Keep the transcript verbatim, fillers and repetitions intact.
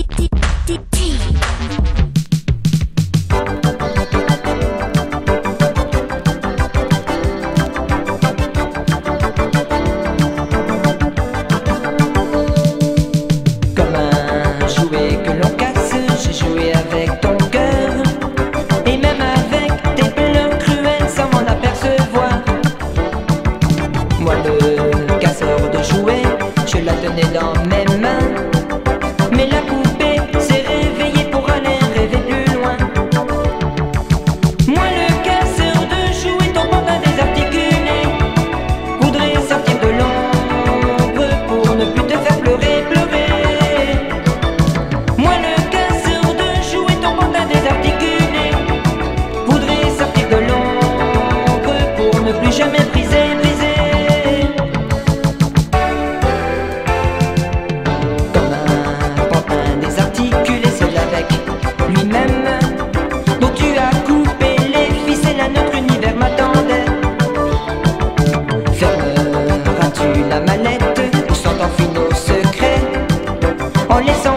Comme un jouet que l'on casse, j'ai joué avec ton cœur, et même avec tes pleurs cruels sans m'en apercevoir. Moi le casseur de jouets, je la tenais dans mes mains, mais la poupée s'est réveillée pour aller rêver plus loin. Moi le casseur de jouets, ton pantin désarticulé, voudrais sortir de l'ombre pour ne plus te faire pleurer, pleurer. Moi le casseur de jouets, ton pantin désarticulé, voudrais sortir de l'ombre pour ne plus jamais briser, briser. Comme un pantin désarticulé, seul avec lui-même, dont tu as coupé les ficelles, un autre univers m'attendait. Fermeras-tu la mallette ou sont en finaux secrets en laissant